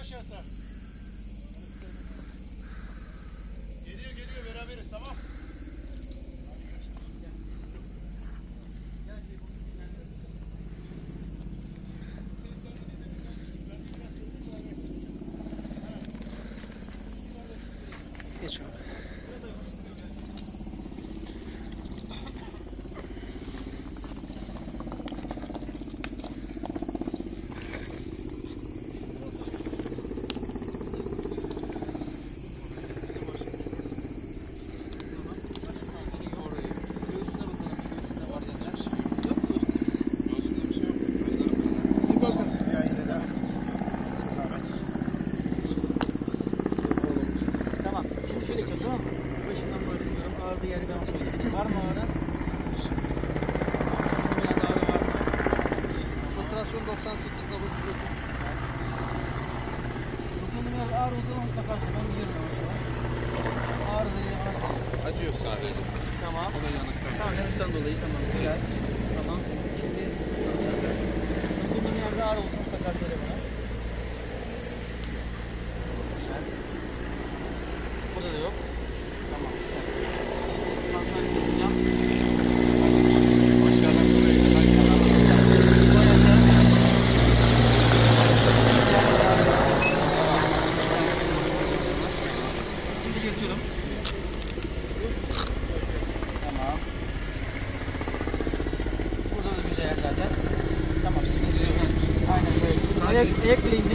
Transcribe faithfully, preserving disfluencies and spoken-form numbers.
aşağısı. Geliyor geliyor beraberiz tamam. Geç abi. Var mı ağrı? Saturasyon doksan sekiz nabız yüz otuz. Dokunun biraz ağrı o zaman mutlaka ben biliyorum. Ağrı da yavaş. Acıyor sadece. Tamam. O da yanıktan. Tamam yanıktan dolayı tamam. Güzel. Tamam. Şimdi dokunun yerde ağrı olsa mutlaka söyle bana. Güzel. Burada da yok. Tamam. Transfer yapacağım. Aşağıdan buraya kadar karar. Şimdi geçiyorum. Tamam. Burada da güzel zaten. Tamam. Sıkıntı yok. Aynen böyle. Ayak, ayak bileğini